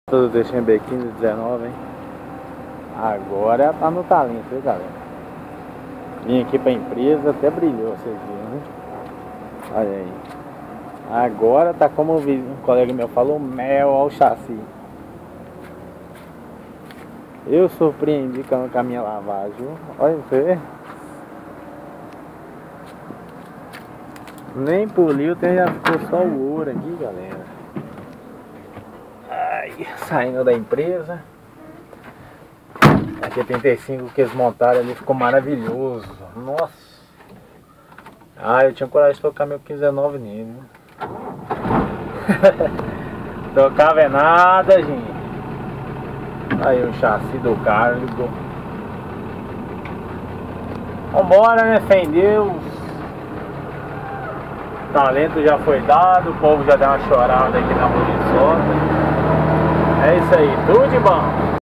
Tudo deixando B1519, hein? Agora tá no talento, viu, galera? Vim aqui pra empresa, até brilhou, vocês viram, né? Olha aí. Agora tá como um colega meu falou, mel ao chassi. Eu surpreendi com a minha lavagem, viu? Olha você. Nem poliu, já ficou só o ouro aqui, galera. Ai, saindo da empresa. Aqui 35 que eles montaram ali, ficou maravilhoso. Nossa. Ah, eu tinha coragem de tocar meu 1519 nele. Tocava é nada, gente. Aí o chassi do carro ligou. Vambora, né? Fé em Deus. Talento já foi dado, o povo já deu uma chorada aqui na Muriçoca. É isso aí, tudo de bom.